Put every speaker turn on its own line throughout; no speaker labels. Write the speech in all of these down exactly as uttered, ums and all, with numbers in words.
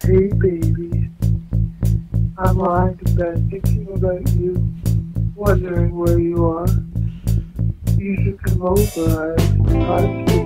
Hey baby, I'm lying to bed thinking about you, wondering where you are. You should come over, I have to.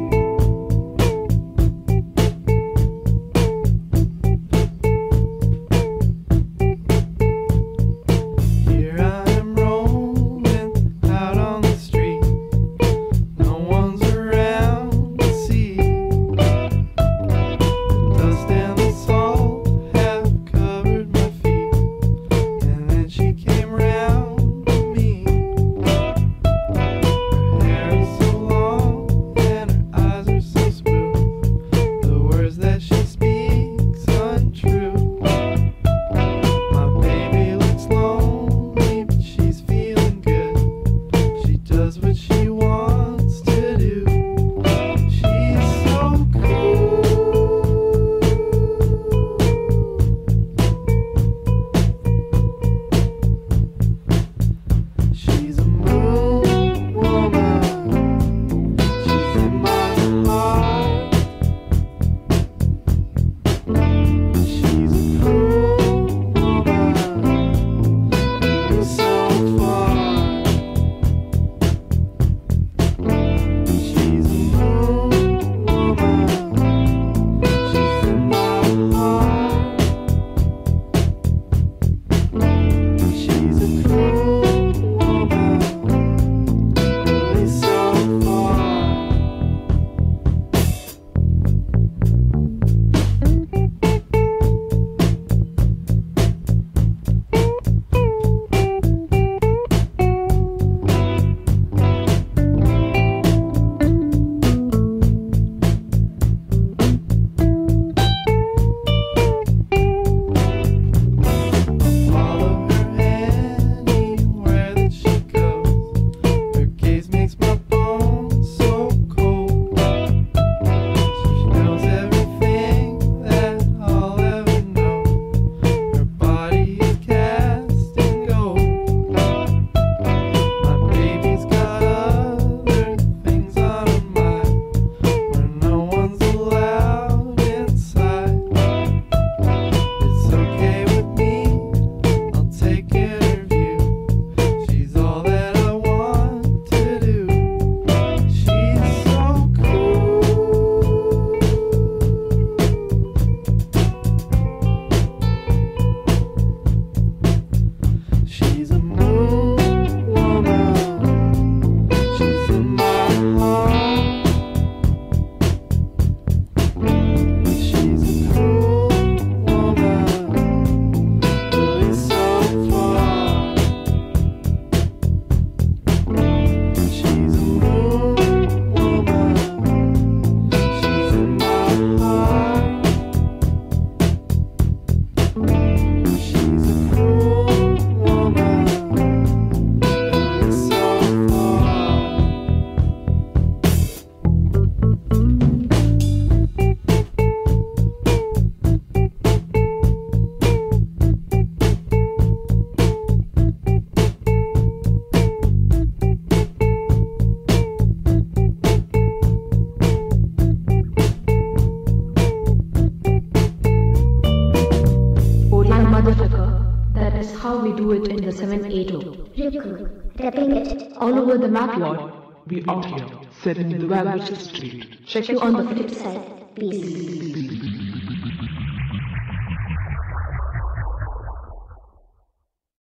How we do it in the seven eighty.
Riku, rapping it.
All over the map, Lord. We out here, setting the Valverde Street. Check you on the flip side.
Peace.